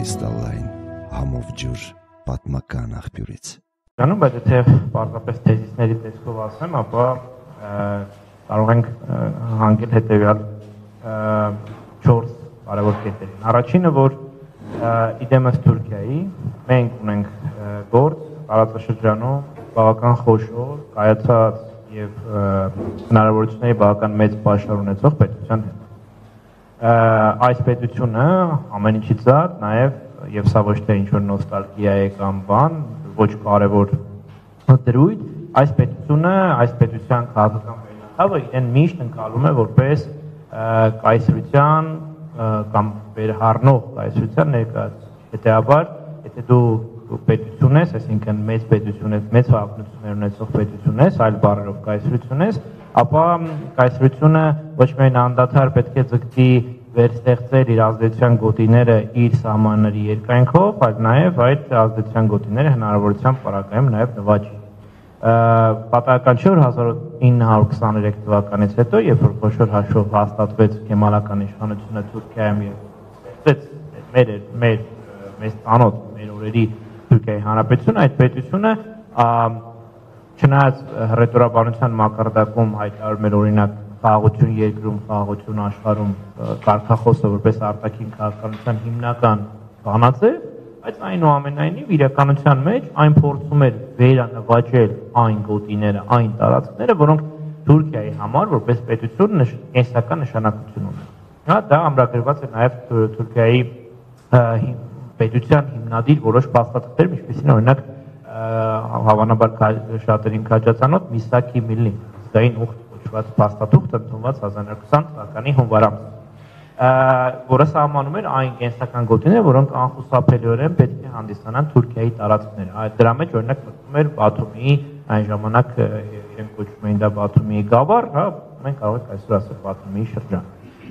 կրիստալային համով ջուր պատմական աղբյուրից։ Անում, բայց եթե պարզապես թեզիսների տեսքով ասեմ, ապա կարող ենք հանգել հետևյալ 4 կարևոր կետերին։ Առաջինը, որ իդեմս Թուրքիայի մենք ունենք գործ տարածաշրջանում բավական խոշոր, կայացած եւ հնարավորությունների բավական մեծ պաշար ունեցող պետության հետ։ Այս պետությունը ամեն ինչից զատ նաև եւ սա ոչ թե ինչ-որ նոստալգիա է կամ բան, ոչ կարևոր դրույթ, այս պետության քաղաքական վերնախավը իրեն միշտ ընկալում է որպես կայսրության կամ վերհառնող կայսրության ներկայացուցիչ։ Հետեւաբար, եթե դու պետություն ես, այսինքն մեծ պետություն ես, մեծ հավանություններ ունեցող պետություն ես, այլ բառերով կայսրություն ես, ապա կայսրությունը ոչ միայն անդադար պետք է ձգտի վերստեղծել իր ազդեցության գոտիները իր սահմանների երկայնքով, այլ նաև այդ ազդեցության գոտիները հնարավորության պարագայում նաև նվաճի։ Պատահական չէ, որ 1923 թվականից հետո, երբ որ խոշոր հաշվով հաստատվեց Քեմալական իշխանությունը Թուրքիայում եւ ստեղծեց մեր ծանոթ մեր օրերի Թուրքիայի Հանրապետությունը, այդ պետությունը չնայած հռետորաբանության մակարդակում հայտարարում էր օրինակ խաղաղություն երկրում, խաղաղություն աշխարհում կարգախոսը որպես արտաքին քաղաքականության հիմնական բանաձև, բայց այնուամենայնիվ իրականության մեջ այն փորձում էր վերանվաճել այն գոտիները, այն տարածքները, որոնք Թուրքիայի համար որպես պետություն կենսական նշանակություն ունեն։ Դա ամրագրված է նաև Թուրքիայի պետության հիմնադիր որոշ փաստաթղթեր, ինչպիսին օրինակ հավանաբար շատերին քաջացանոթ Միսակի Միլլի զգային ուխտ կոչված փաստաթուղթ ընդունված 1920 թվականի հունվար ամսին, որը սահմանում էր այն կենսական գոտիները, որոնք անխուսափելիորեն պետք է հանդիսանան Թուրքիայի տարածքները։ Դրա մեջ օրինակ մտնում էր Բաթումի, այն ժամանակ իրենք կոչում էին դա Բաթումի գավառ, հա, մենք կարող ենք այսօր ասել Բաթումի շրջան։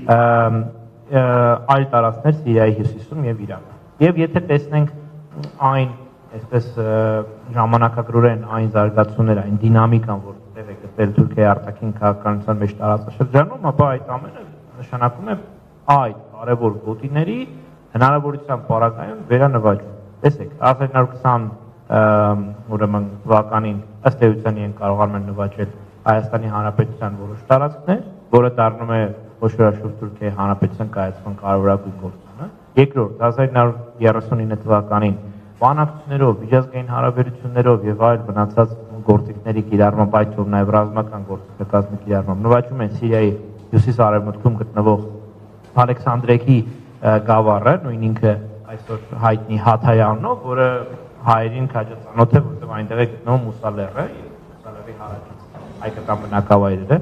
Այլ տարածքներ Սիրիայի հյուսիսում եւ Իրանում։ Եվ եթե տեսնենք այն, այսպես ժամանակագրորեն այն զարգացումները, այն դինամիկան, որ տեղ է գտել Թուրքիայի արտաքին քաղաքականության մեջ տարածաշրջանում, ապա այդ ամենը նշանակում է այդ կարևոր գոտիների հնարավորության պարագայում վերանվաճում։ Տեսեք, 1920 ուրեմն թվականին ըստ էության իրենք կարողանում են նվաճել Հայաստանի Հանրապետության որոշ տարածքներ, որը դառնում է խոշորաշուր Թուրքիայի Հանրապետության կայացման կարևորագույն գործոնը։ Երկրորդ, 1939 թվականին բանակցություններով, միջազգային հարաբերություններով եւ այլ մնացած գործիքների կիրառմամբ, այդ թվում նաեւ ռազմական գործիքների կիրառմամբ նվաճում են Սիրիայի հյուսիս-արևմուտքում գտնվող Ալեքսանդրեքի գավառը, նույն ինքը այսօր հայտնի Հաթայ անունով, որը հայերին քաջացանոթ է, որտեղ այնտեղ է գտնվում Մուսալերը, Մուսալերի հարակից հայկական բնակավայրերը։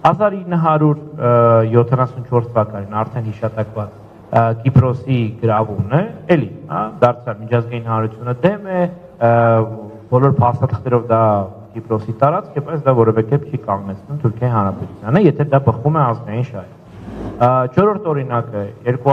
1974 թվականին արդեն հիշատակված Կիպրոսի գրավումն է, էլի, հա, դարձյալ միջազգային հանրությունը դեմ է, բոլոր փաստաթղթերով դա Կիպրոսի տարածք է, բայց դա որևէ կերպ չի կանգնեցնում Թուրքիայի Հանրապետությանը, եթե դա բխում է ազգային շահերից։ Չորրորդ օրինակը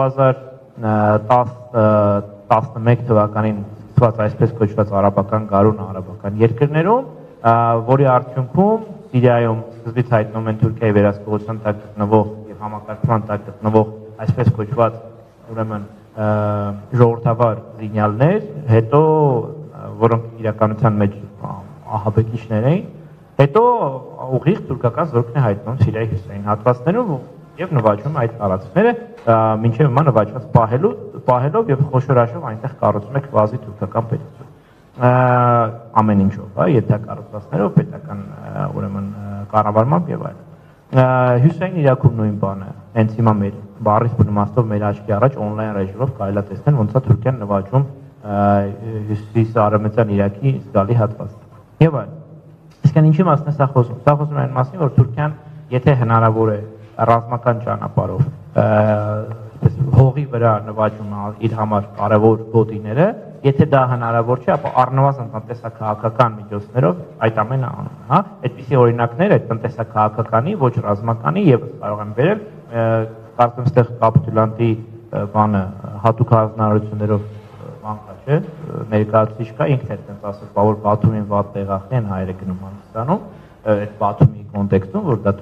2011 թվականին սկսված այսպես կոչված արաբական գարուն արաբական երկրներում, որի արդյունքում Սիրիայում սկզբից հայտնվում են Թուրքիայի վերահսկողության տակ գտնվող եւ համակարգման տակ գտնվող այսպես կոչված ուրեմն ժողովրդավար զինյալներ, հետո որոնք իրականության մեջ ահաբեկիչներ էին, հետո ուղիղ թուրքական զորքն է հայտնվում Սիրիայի հյուսիսային հատվածներում եւ նվաճում այդ տարածքները, մինչեւ հիմա նվաճված պահելով եւ խոշորաշով այնտեղ կառուցում է կվազի թուրքական պետություն։ Ամեն ինչով, հա, ենթակառուցվածքներով, պետական ուրեմն կառավարմամբ եւ այլն։ Հյուսիսային Իրաքում նույն բանը, հենց հիմա մեր բառից իմաստով մեր աչքի առաջ on-line ռեժիմով կարելի է տեսնել ոնց է Թուրքիան նվաճում հյուսիսարևմտյան Իրաքի զգալի հատվածներ։ Եվ այլն։ Իսկ ինչի մասն է սա խոսում։ Սա խոսում է այն մասին, որ Թուրքիան, եթե հնարավոր է ռազմական ճանապարհով հողի վրա նվաճում իր համար կարևոր գոտիները, եթե դա հնարավոր չէ, ապա առնվազն տնտեսական միջոցներով այդ ամենը անում է, հա։ Այդպիսի օրինակներ այդ տնտեսական ոչ ռազմականի եւս կարող են վերել, կարծում եմ, այդտեղ կապիտուլանտի բանը հատուկ հանրություններով բան կա, չէ, ներկայացուցիչ կա, ինքն է այդպես ասել, որ Բաթումին վատ տեղախն են հայերը գնում Հնդկաստանում, այդ Բաթումի կոնտեքստում, որ դա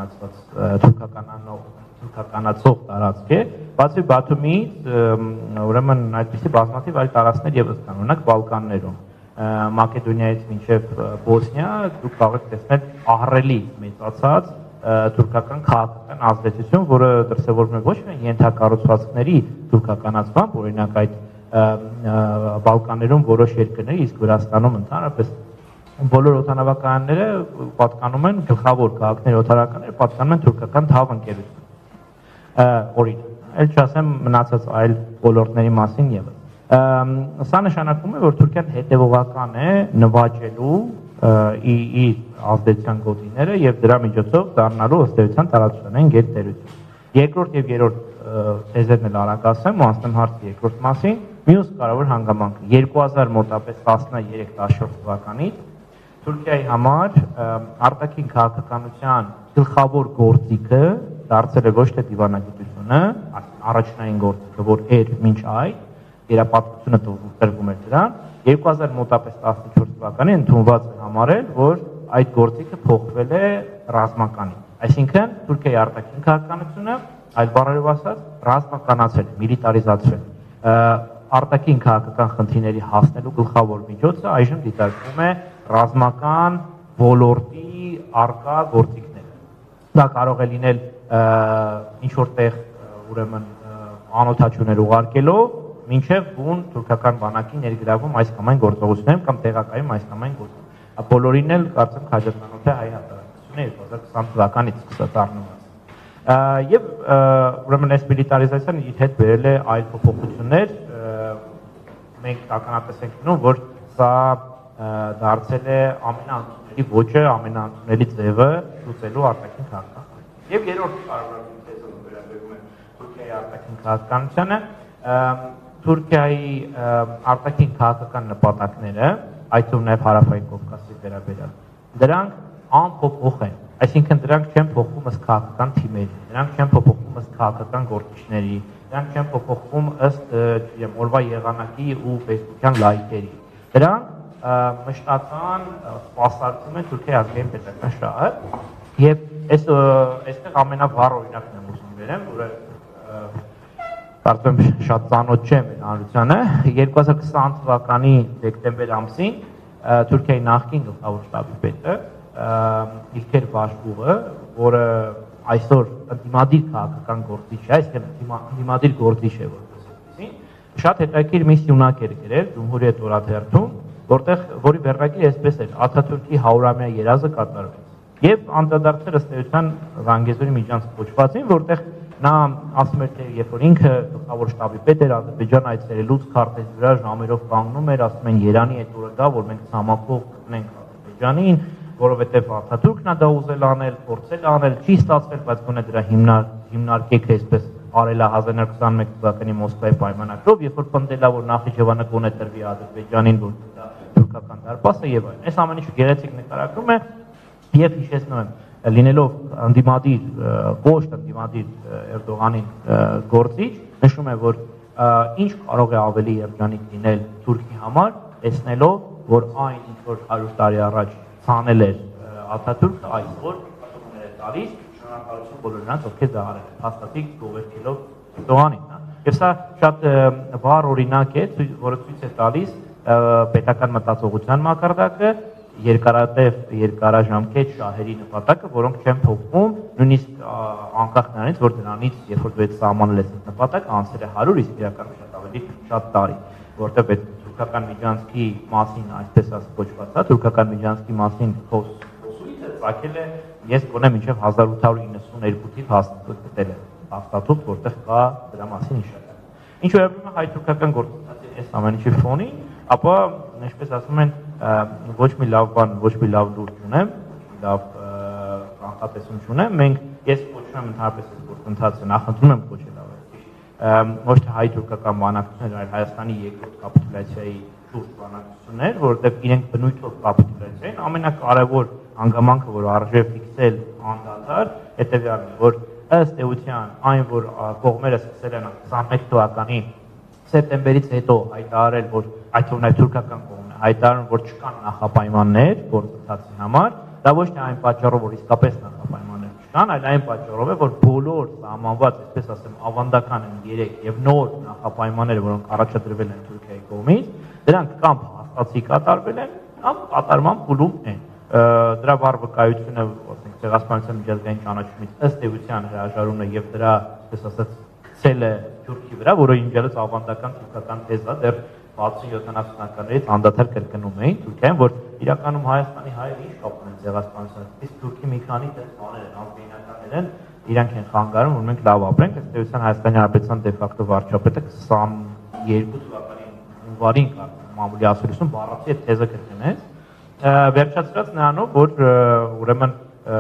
թուրքականացող տարածք է, բացի Բաթումից, ուրեմն այդպիսի բազմաթիվ այլ տարածքներ եւս կան, օրինակ Բալկաններում, Մակեդոնիայից մինչև Բոսնիա, դուք կարող եք տեսնել ահռելի մեծացած թուրքական քաղաքական ազդեցություն, որը դրսևորվում է ոչ միայն ենթակառուցվածքների թուրքականացմամբ, օրինակ այդ Բալկաններում որոշ երկրներ, իսկ Վրաստանում ընդհանրապես բոլոր օդանավակայանները պատկանում են գլխավոր քաղաքների օդանավակայանները պատկանում են թուրքական թավ ընկերություն։ Օրինակ, այլ չասեմ մնացած այլ ոլորտների մասին եւս։ Սա նշանակում է, որ Թուրքիան հետևողական է նվաճելու իր ազդեցության գոտիները եւ դրա միջոցով դառնալու ըստ էության տարածությունային գերտերություն։ Երկրորդ եւ երրորդ թեզերն էլ արագ ասեմ, ու անցնեմ հարցի երկրորդ մասին։ Մյուս կարևոր հանգամանքը 2000 մոտապես 13-14 թվականից Թուրքիայի համար արտաքին քաղաքականության գլխավոր գործիքը դարձել է ոչ թե դիվանագիտությունը, առաջնային գործիքը, որ էր մինչ այդ երապատկությունը տրվում էր դրան, 2000 մոտապես 14 թվականին ընդունված է համարել, որ այդ գործիքը փոխվել է ռազմականի։ Այսինքն Թուրքիայի արտաքին քաղաքականությունը, այլ բառերով ասած, ռազմականացել է, միլիտարիզացվել։ Արտաքին քաղաքական խնդիրների հասնելու գլխավոր միջոցը այժմ դիտարկվում է ռազմական ոլորտի արկա գործիքները։ Դա կարող է լինել ինչ որտեղ ուրեմն անօթաչուներ ուղարկելով մինչև բուն թուրքական բանակի ներգրավում այս կամ այն գործողություններում կամ տեղակայում այս կամ այն գործողություններում։ Բոլորին էլ կարծեմ քաջատանոթ է հայ հատառակությունը 2020 թվականից սկսած առնվազն։ Եվ ուրեմն այս միլիտարիզացիան իր հետ բերել է այլ փոփոխություններ, մենք ականատես ենք գնում, որ սա դարձել է ամենաընդունելի ոճը, ամենաընդունելի ձևը լուծելու արտաքին քաղաքականությունը։ Եվ երրորդ կարևորագույն թեզը վերաբերում է Թուրքիայի արտաքին քաղաքականությանը, Թուրքիայի արտաքին քաղաքական նպատակները, այդ թվում նաև Հարավային Կովկասի վերաբերյալ, դրանք անփոփոխ են, այսինքն դրանք չեն փոխվում ըստ քաղաքական թիմերի, դրանք չեն փոխվում ըստ քաղաքական գործիչների, դրանք չեն փոխվում ըստ օրվա եղանակի ու ֆեյսբուքյան լայքերի, դրանք մշտական սպասարկում են Թուրքիայի ազգային պետական շահը եւ այստեղ ամենավառ օրինակն եմ ուզում վերեմ, որը կարծում եմ շատ ծանոթ չէ մեր հանրությանը, 2020 թվականի դեկտեմբեր ամսին Թուրքիայի նախկին գլխավոր շտաբի պետը Իլքեր Բաշբուղը, որը այսօր ընդդիմադիր քաղաքական գործիչ է, այսինքն ընդդիմադիր գործիչ է որպես այդպեսին, շատ հետաքրքիր մի սյունակ էր գրել Ջումհուրիետ օրաթերթում, որի վերնագիրը այսպես էր՝ Աթաթուրքի 100-ամյա երազը կատարվեց։ Եվ անդրադարձել ըստ էության Զանգեզուրի միջանցք կոչվածին, որտեղ նա ասում էր, թե երբ որ ինքը գլխավոր շտաբի պետ էր Ադրբեջան այցելելուց քարտեզի վրա ժամերով կանգնում էր, ասում են Երանի այդ օրը գա, որ մենք ցամաքով կտնենք Ադրբեջանին, որովհետև Աթաթուրքն է դա ուզել անել, փորձել անել, չի ստացվել, բայց գոնե դրա հիմնարկեքը այսպես արել է 1921 թվականի Մոսկվայի պայմանագրով, երբ որ պնդել է, որ Նախիջևանը գոնե տրվի Ադրբեջանին, որ դա թուրքական դարպաս է եւ այլն։ Այս ամեն ինչը գեղեցիկ նկարագրում է եւ հիշեցնում եմ, լինելով անդիմադիր կոշտ անդիմադիր Էրդողանին գործիչ, նշում է, որ ինչ կարող է ավելի երջանիկ լինել Թուրքի համար, տեսնելով, որ այն ինչ որ 100 տարի առաջ ցանել էր Աթաթուրքը, այսօր պատմություններ է տալիս, շնորհակալություն բոլոր նրանց, ովքեր դա արել են, հաստատիկ գովերքելով Էրդողանին, եւ սա շատ վառ օրինակ է, որը ցույց է տալիս պետական մտածողության մակարդակը, երկարատև, երկարաժամկետ շահերի նպատակը, որոնք չեն փոխվում, նույնիսկ անկախ նրանից, որ դրանից, երբ որ դու այդ սահմանել ես այդ նպատակը, անցել է 100, իսկ իրականում շատ ավելի շատ տարի, որտեղ այդ թուրքական միջանցքի մասին, այսպես ասած կոչված է, թուրքական միջանցքի մասին խոսույթը ծագել է, ես գոնե մինչև 1892 թիվ հաստատել եմ հաստատում, որտեղ կա դրա մասին հիշատակ։ Ինչ վերաբերում է հայ-թուրքական գործընթացի այս ամեն ինչի ֆոնին, ապա ինչպես ասում են, ոչ մի լավ բան, ոչ մի լավ լուր չունեմ, լավ կանխատեսում չունեմ, ես կոչում եմ ընդհանրապես այս գործընթացը, նախընտրում եմ կոչել ոչ թե հայ-թուրքական բանակցություններ, այլ Հայաստանի երկրորդ կապիտուլյացիայի շուրջ բանակցություններ, որովհետև իրենք բնույթով կապիտուլյացիա են, ամենակարևոր հանգամանքը, որ արժե ֆիքսել անդադար, հետևյալն է, որ ըստ էության այն, որ կողմերը սկսել են 21 թվականի սեպտեմբերից հետո հայտարարել, որ այդ թվում նաև թուրքական կողմն է հայտարարում, որ չկան նախապայմաններ գործընթացի համար, դա ոչ թե այն պատճառով, որ իսկապես նախապայմաններ չկան, այլ այն պատճառով է, որ բոլոր սահմանված, այսպես ասեմ, ավանդական են 3 եւ նոր նախապայմանները, որոնք առաջադրվել են Թուրքիայի կողմից, դրանք կամ հաստատի կատարվել են, կամ կատարման փուլում են։ Դրա բառ վկայությունը, ասենք, ցեղասպանության միջազգային ճանաչումից ըստ էության հրաժարումն է եւ դրա, այսպես ասած, ցելը Թուրքի վրա, որը իմջալից ավանդական թուրքական թեզ է, դեռ 60-70-ականներից անդադար կրկնում էին Թուրքիայում, որ իրականում Հայաստանի հայերը ինչ կապ ունեն ցեղասպանության, իսկ Թուրքի մի քանի բաներ են, ազգայնականներ են, իրանք են խանգարում, որ մենք լավ ապրենք, ըստ էության Հայաստանի Հանրապետության դե ֆակտո վարչապետը 22 թվականի հունվարին մամուլի ասուլիսում բառացի այդ թեզը կրկնեց, վերջացրած նրանով, որ ուրեմն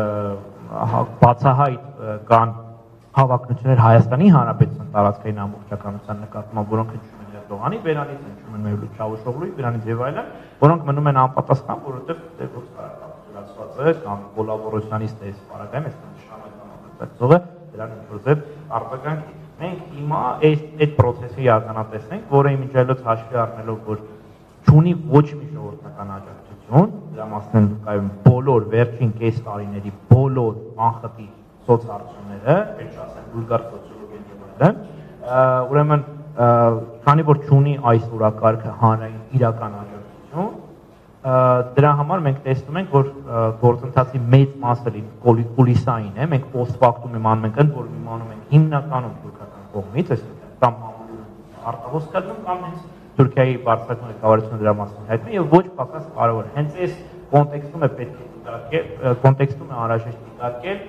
բացահայտ կան հավակնություններ Հայաստանի Հանրապետության տարածքային ամբողջականության նկատմամբ, որոնք հնչում են Էրդողանի բերանից, հնչում են Մևլութ Չավուշօղլուի բերանից եւ այլն, որոնք մնում են անպատասխան, որովհետեւ ոչ կարողացված է կամ կոլաբորացիոնիստ է այս պարագայում, այսպես նշանակում ստեղծողը դրան ինչ-որ ձև արձագանքի։ Մենք հիմա այդ process-ի ականատեսն ենք, որը իմիջիայլոց հաշվի առնելով, որ չունի ոչ մի ժողովրդական աջակցություն, դրա մասին կայում բոլոր վերջին կես տարիների բոլոր անխտի սոցարցումները, ինչ ասեմ, բուլգար սոցիոլոգիան եւ այլն, ուրեմն քանի որ չունի այս օրակարգը հանրային իրական աջակցություն, դրա համար մենք տեսնում ենք, որ գործընթացի մեծ մասը կուլիսային է, մենք post-factum իմանում ենք, ընդ որում իմանում ենք հիմնականում թուրքական կողմից, այսինքն կամ մամուլում արտահոսքալում կամ հենց Թուրքիայի բարձրացման ղեկավարությունը դրա մասին հայտնում է եւ ոչ պակաս կարևոր է։ Հենց այս կոնտեքստում է պետք է դիտարկել, կոնտեքստում է անհրաժեշտ դիտարկել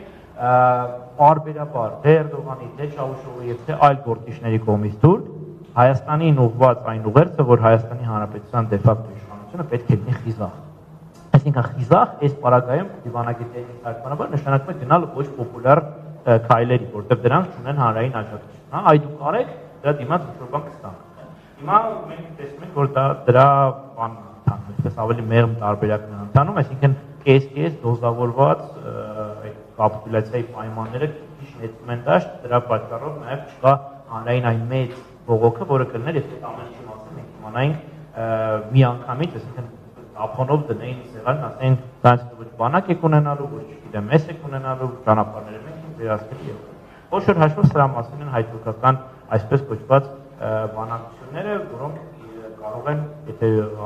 պարբերաբար թե Էրդողանի, թե Չավուշօղլուի եւ թե այլ գործիչների կողմից թուրք Հայաստանին ուղղված այն ուղերձը, որ Հայաստանի Հանրապետության դե ֆակտո իշխանությունը պետք է լինի խիզախ։ Այսինքն խիզախ այս պարագայում դիվանագետների թարգմանաբար նշանակում է գնալ ոչ պոպուլյար քայլերի, որտեղ դրանք չունեն հանրային աջակցություն, հա, այ դուք արեք, դրա դիմաց ինչ-որ բան կստանաք։ Հիմա մենք տեսնում ենք, որ դրա բան ընթանում, այսպես ավելի մեղմ տարբերակն է ընթանում, այսինքն կես-կես դոզավորված այդ կապիտուլյացիայի պայմանները քիչ նետում են դաշտ, դրա պատճառով նաև չկա հանրային այն մեծ բողոքը, որը կլներ, եթե ամեն ինչի մասին մենք իմանայինք միանգամից, այսինքն ափոնով դնեին սեղանին, ասեն դրանց ոչ բանակ եք ունենալու, ոչ չգիտեմ, մեզ եք ունենալու, ճանապարհները մենք ենք վերահսկել եւ ոչ որ հաշվով սրա մասին են հայ-թուրքական այսպես կոչված բանակցությունները, որոնք կարող են, եթե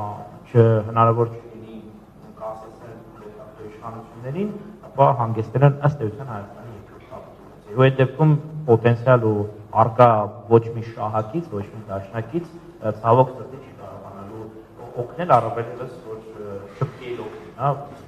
հնարավոր չլինի կասեցնել դեպի իշխանություններին, ապա հանգեցնել են ըստ էության Հայաստանի երկրորդ կապիտուլյացիայի։ Ու այդ դեպքում պոտենցիալ ու արկա ոչ մի շահակից, ոչ մի դաշնակից ցավոք սրտի չի կարողանալու օգնել, առավել ևս որ շփկել օգնել, հա,